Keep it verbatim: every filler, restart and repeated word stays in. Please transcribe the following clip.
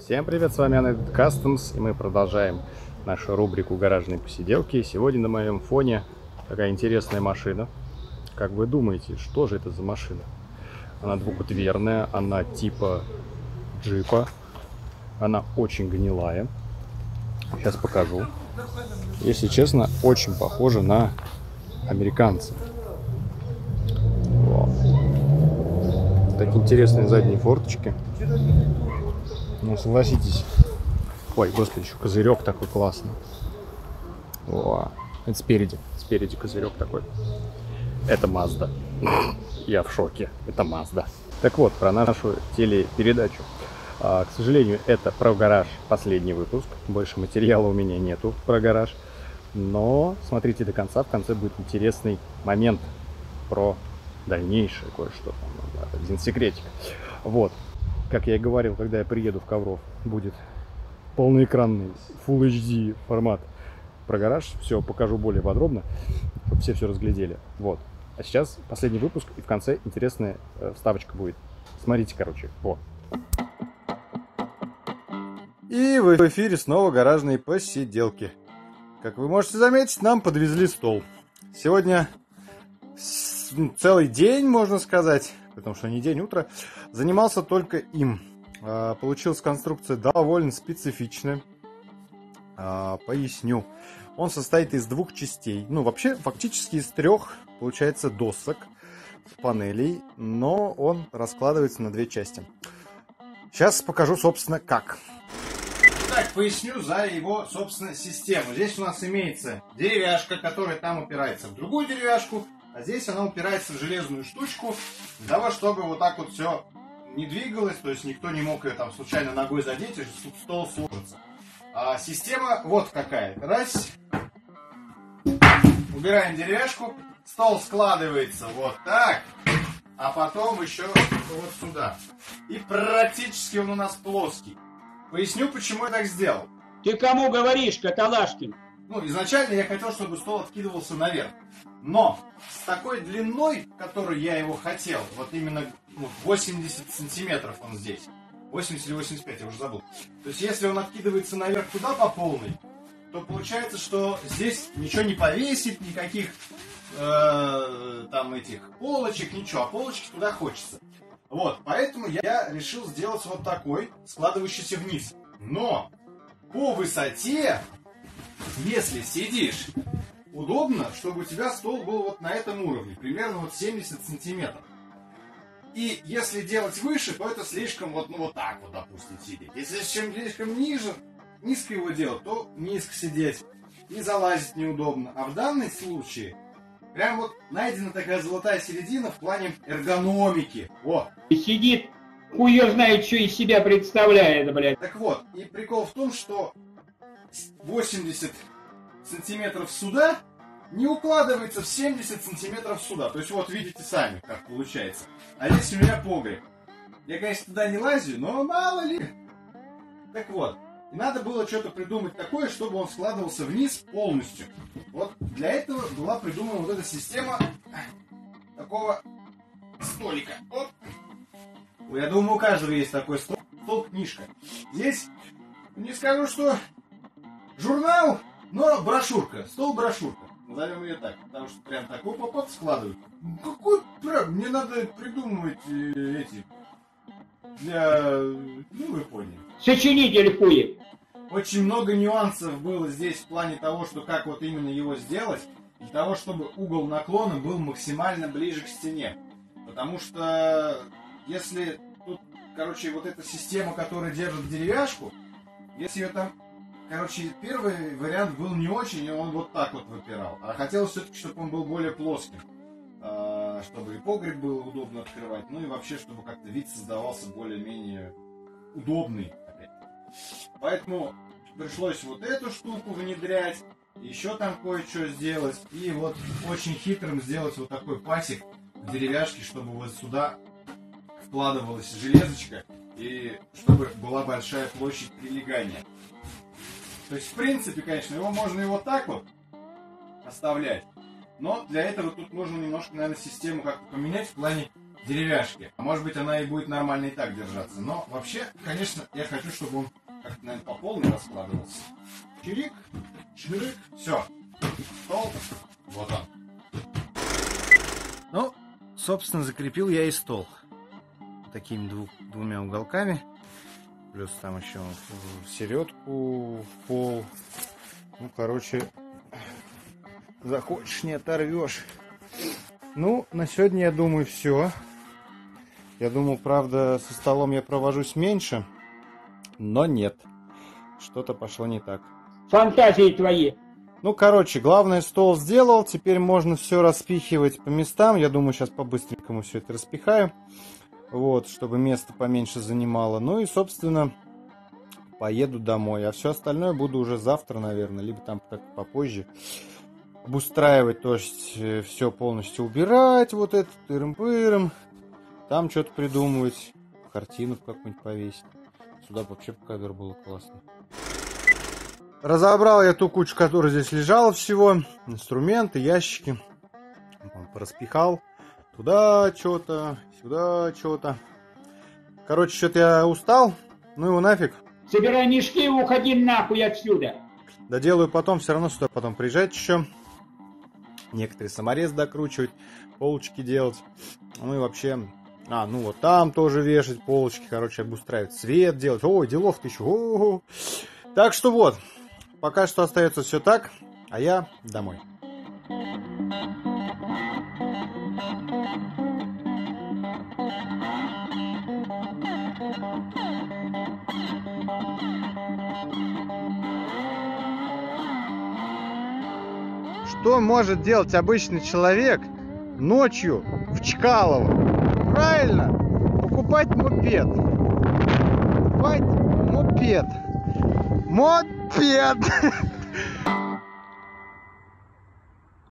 Всем привет, с вами Unedited Customs, и мы продолжаем нашу рубрику «Гаражные посиделки». Сегодня на моем фоне такая интересная машина. Как вы думаете, что же это за машина? Она двухдверная, она типа джипа, она очень гнилая. Сейчас покажу. Если честно, очень похожа на американца. Такие интересные задние форточки. Ну, согласитесь. Ой, господи, еще козырек такой классный. О, это спереди. Спереди козырек такой. Это Mazda. Я в шоке. Это Mazda. Так вот, про нашу телепередачу. А, к сожалению, это про гараж последний выпуск. Больше материала у меня нету про гараж. Но смотрите до конца. В конце будет интересный момент про дальнейшее кое-что. Один секретик. Вот. Как я и говорил, когда я приеду в Ковров, будет полноэкранный Full эйч ди формат про гараж. Все покажу более подробно, чтобы все все разглядели. Вот. А сейчас последний выпуск, и в конце интересная э, вставочка будет. Смотрите, короче. Вот. И в эфире снова гаражные посиделки. Как вы можете заметить, нам подвезли стол. Сегодня целый день, можно сказать, потому что не день, утро, занимался только им. Получилась конструкция довольно специфичная. Поясню. Он состоит из двух частей. Ну, вообще, фактически из трех, получается, досок, панелей, но он раскладывается на две части. Сейчас покажу, собственно, как. Так, поясню за его, собственно, систему. Здесь у нас имеется деревяшка, которая там упирается в другую деревяшку. А здесь она упирается в железную штучку, для того, чтобы вот так вот все не двигалось, то есть никто не мог ее там случайно ногой задеть, и стол сложится. А система вот какая. Раз. Убираем деревяшку, стол складывается вот так, а потом еще вот сюда. И практически он у нас плоский. Поясню, почему я так сделал. Ты кому говоришь, Каталашкин? Ну, изначально я хотел, чтобы стол откидывался наверх. Но с такой длиной, которую я его хотел, вот именно ну, восемьдесят сантиметров он здесь, восемьдесят или восемьдесят пять, я уже забыл. То есть если он откидывается наверх туда по полной, то получается, что здесь ничего не повесить, никаких э, там этих полочек, ничего, а полочки туда хочется. Вот, поэтому я решил сделать вот такой, складывающийся вниз. Но по высоте, если сидишь, удобно, чтобы у тебя стол был вот на этом уровне, примерно вот семьдесят сантиметров. И если делать выше, то это слишком вот, ну вот так вот, допустим, сидеть. Если чем слишком ниже, низко его делать, то низко сидеть. И залазить неудобно. А в данном случае, прям вот найдена такая золотая середина в плане эргономики. Вот. И сидит, хуй её знает, что из себя представляет, блядь. Так вот, и прикол в том, что восемьдесят сантиметров сюда не укладывается в семьдесят сантиметров сюда. То есть вот видите сами, как получается. А здесь у меня погреб. Я, конечно, туда не лазю, но мало ли. Так вот, и надо было что-то придумать такое, чтобы он складывался вниз полностью. Вот для этого была придумана вот эта система такого столика. Оп. Я думаю, у каждого есть такой стол, стол-книжка. Здесь, не скажу, что журнал, но брошюрка, стол-брошюрка. Назовем ее так, потому что прям такой попад складывают. Какой прям, мне надо придумывать э, эти, для, ну вы поняли. Сочинитель хуй. Очень много нюансов было здесь в плане того, что как вот именно его сделать, для того, чтобы угол наклона был максимально ближе к стене. Потому что если тут, короче, вот эта система, которая держит деревяшку, если ее там... Короче, первый вариант был не очень, и он вот так вот выпирал. А хотелось все-таки, чтобы он был более плоским. Чтобы и погреб было удобно открывать, ну и вообще, чтобы как-то вид создавался более-менее удобный. Поэтому пришлось вот эту штуку внедрять, еще там кое-что сделать. И вот очень хитрым сделать вот такой пасик в деревяшке, чтобы вот сюда вкладывалась железочка, и чтобы была большая площадь прилегания. То есть, в принципе, конечно, его можно и вот так вот оставлять. Но для этого тут нужно немножко, наверное, систему как-то поменять в плане деревяшки. А может быть, она и будет нормально и так держаться. Но вообще, конечно, я хочу, чтобы он как-то, наверное, по полной раскладывался. Чирик, чирик, все. Стол, вот он. Ну, собственно, закрепил я и стол. Такими двух, двумя уголками. Плюс там еще в середку, в пол. Ну, короче, захочешь, не оторвешь. Ну, на сегодня, я думаю, все. Я думал, правда, со столом я провожусь меньше. Но нет. Что-то пошло не так. Фантазии твои. Ну, короче, главное, стол сделал. Теперь можно все распихивать по местам. Я думаю, сейчас по-быстренькому все это распихаю. Вот, чтобы место поменьше занимало. Ну и, собственно, поеду домой. А все остальное буду уже завтра, наверное. Либо там как попозже. Обустраивать, то есть все полностью убирать. Вот это, тырым-пырым. Там что-то придумывать. Картину какую-нибудь повесить. Сюда вообще кавер было классно. Разобрал я ту кучу, которая здесь лежала всего. Инструменты, ящики. Пораспихал. Туда что-то, сюда что-то. Короче, что-то я устал. Ну его нафиг. Собирай мешки и уходи нахуй отсюда. Доделаю потом, все равно сюда потом приезжать еще. Некоторые саморез докручивать, полочки делать. Ну и вообще... А, ну вот там тоже вешать полочки, короче, обустраивать, свет делать. Ой, делов-то еще. О-о-о. Так что вот, пока что остается все так, а я домой. Что может делать обычный человек ночью в Чкалово? Правильно, покупать мопед. Покупать мопед. Мопед!